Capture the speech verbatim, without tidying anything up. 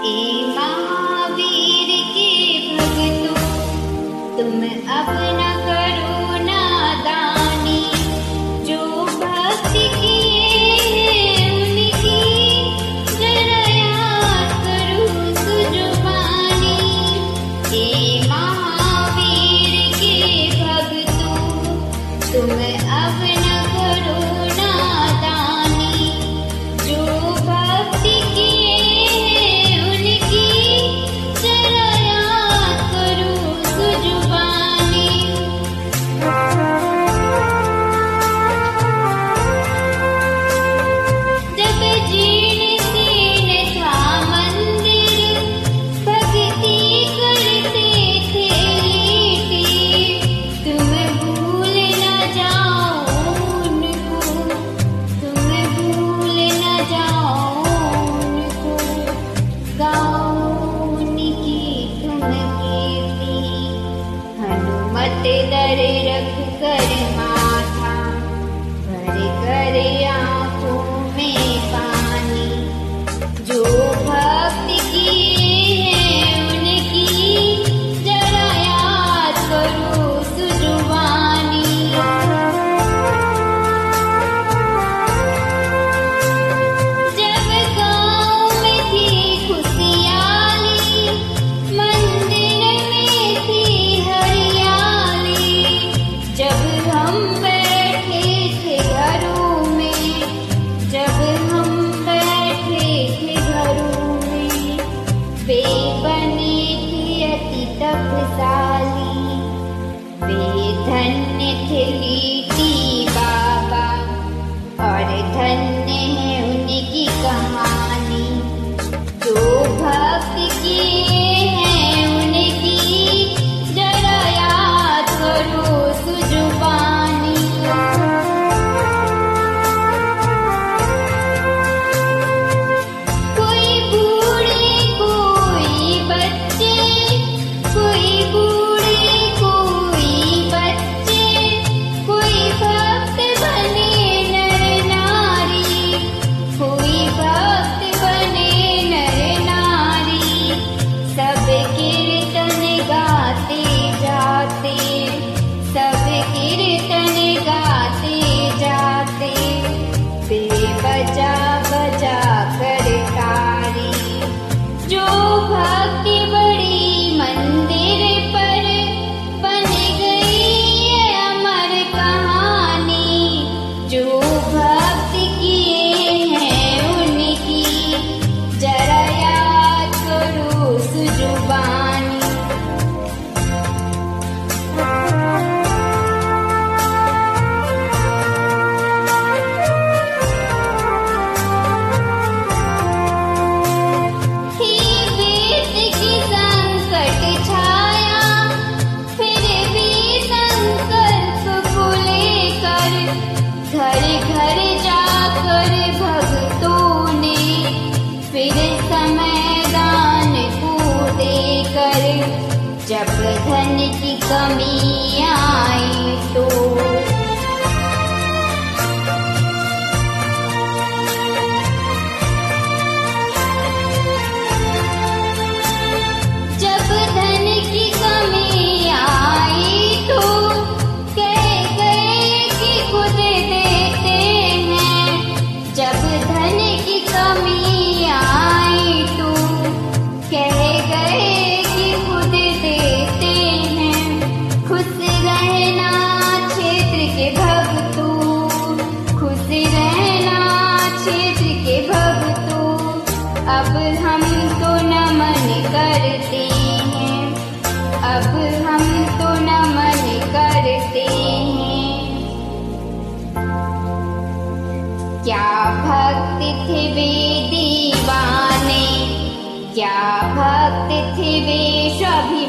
ए महावीर के भक्तों, तुम अब न करो नादानी। जो भक्ति किए उनकी जरा याद करो सुजुबानी। ए महावीर के भक्तों, तुम अब न करो नादानी। जो भक्ति किए दरे रख कर माथा, भर कर आंखों में पानी। जो भक्ति किए हैं उनकी जरा याद करो सुजुबानी। जब गाँव में थी खुशहाली, मंदिर में थी हरियाली। जब हम बैठे थे घरों में, जब हम बैठे थे घरों में, वे बने थे अति तपशाली। वे धन्य थे लीटी बाबा, और धन्य है उनकी कहानी। जो भक्ति किए हैं उनकी जरा याद करो सुजुबानी। कोई बूढ़े कोई बच्चे, कोई बूढ़े कोई बच्चे, कोई भक्त बने नर नारी, कोई भक्त बने नर नारी। सब कीर्तन गाते जाते, सब कीर्तन गाते जाते, वे बजा बजा कर तारी। जो भक्ति बड़ी मंदिर पर बन गई है अमर कहानी। जो भक्ति किए हैं उनकी जरा याद करो सुजुबानी। घर घर जाकर भक्तों ने फिर समय दान को देकर, जब धन की कमी आई तो जब धन की कमी आई तो कह गए कि खुद देते हैं। जब धन की कमी आई तो कह गए कि खुद देते हैं। खुश रहना क्षेत्र के भक्तों, खुश रहना क्षेत्र के भक्तों। अब हम तो नमन करते हैं, अब हम तो नमन करते हैं। क्या भक्त थे वे दीवाने, क्या भक्त थे वे सभी